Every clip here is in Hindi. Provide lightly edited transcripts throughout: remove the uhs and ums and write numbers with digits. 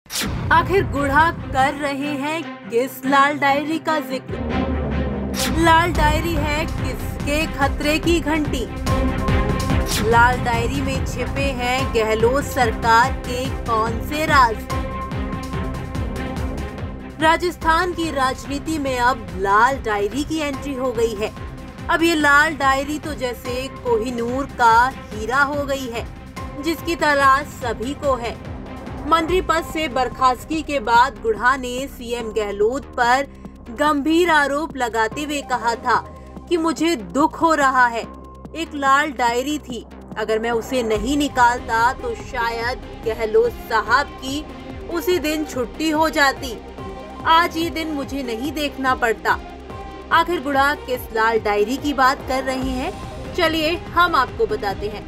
आखिर गुढ़ा कर रहे हैं किस लाल डायरी का जिक्र? लाल डायरी है किसके खतरे की घंटी? लाल डायरी में छिपे हैं गहलोत सरकार के कौन से राज? राजस्थान की राजनीति में अब लाल डायरी की एंट्री हो गई है। अब ये लाल डायरी तो जैसे कोहिनूर का हीरा हो गई है, जिसकी तलाश सभी को है। मंत्री पद से बर्खास्तगी के बाद गुढ़ा ने सीएम गहलोत पर गंभीर आरोप लगाते हुए कहा था कि मुझे दुख हो रहा है। एक लाल डायरी थी, अगर मैं उसे नहीं निकालता तो शायद गहलोत साहब की उसी दिन छुट्टी हो जाती। आज ये दिन मुझे नहीं देखना पड़ता। आखिर गुढ़ा किस लाल डायरी की बात कर रहे हैं, चलिए हम आपको बताते हैं।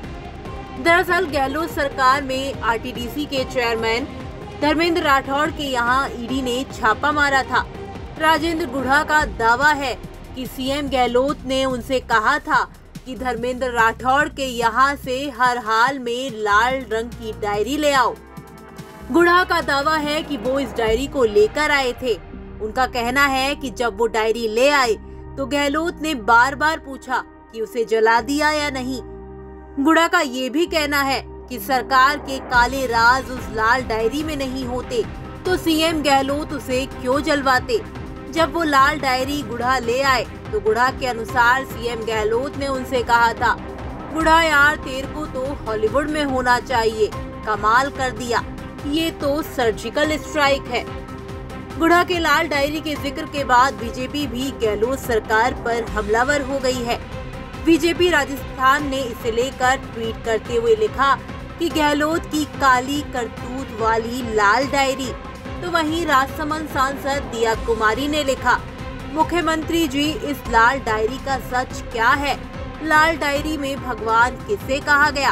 दरअसल गहलोत सरकार में आरटीडीसी के चेयरमैन धर्मेंद्र राठौड़ के यहाँ ईडी ने छापा मारा था। राजेंद्र गुढ़ा का दावा है कि सीएम गहलोत ने उनसे कहा था कि धर्मेंद्र राठौड़ के यहाँ से हर हाल में लाल रंग की डायरी ले आओ। गुढ़ा का दावा है कि वो इस डायरी को लेकर आए थे। उनका कहना है कि जब वो डायरी ले आए तो गहलोत ने बार बार पूछा कि उसे जला दिया या नहीं। गुढ़ा का ये भी कहना है कि सरकार के काले राज उस लाल डायरी में नहीं होते तो सीएम गहलोत उसे क्यों जलवाते। जब वो लाल डायरी गुढ़ा ले आए तो गुढ़ा के अनुसार सीएम गहलोत ने उनसे कहा था, गुढ़ा यार तेरे को तो हॉलीवुड में होना चाहिए, कमाल कर दिया, ये तो सर्जिकल स्ट्राइक है। गुढ़ा के लाल डायरी के जिक्र के बाद बीजेपी भी गहलोत सरकार पर हमलावर हो गई है। बीजेपी राजस्थान ने इसे लेकर ट्वीट करते हुए लिखा कि गहलोत की काली करतूत वाली लाल डायरी। तो वहीं राजसमंद सांसद दिया कुमारी ने लिखा, मुख्यमंत्री जी इस लाल डायरी का सच क्या है? लाल डायरी में भगवान किसे कहा गया?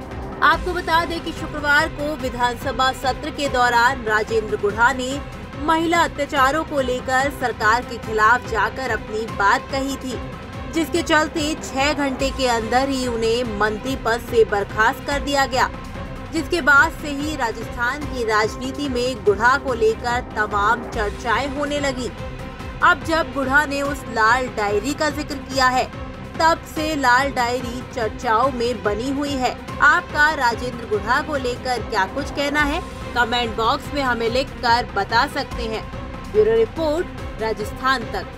आपको बता दें कि शुक्रवार को विधानसभा सत्र के दौरान राजेंद्र गुढ़ा ने महिला अत्याचारों को लेकर सरकार के खिलाफ जाकर अपनी बात कही थी, जिसके चलते 6 घंटे के अंदर ही उन्हें मंत्री पद से बर्खास्त कर दिया गया। जिसके बाद से ही राजस्थान की राजनीति में गुढ़ा को लेकर तमाम चर्चाएं होने लगी। अब जब गुढ़ा ने उस लाल डायरी का जिक्र किया है, तब से लाल डायरी चर्चाओं में बनी हुई है। आपका राजेंद्र गुढ़ा को लेकर क्या कुछ कहना है, कमेंट बॉक्स में हमें लिखकर बता सकते हैं। ब्यूरो रिपोर्ट, राजस्थान तक।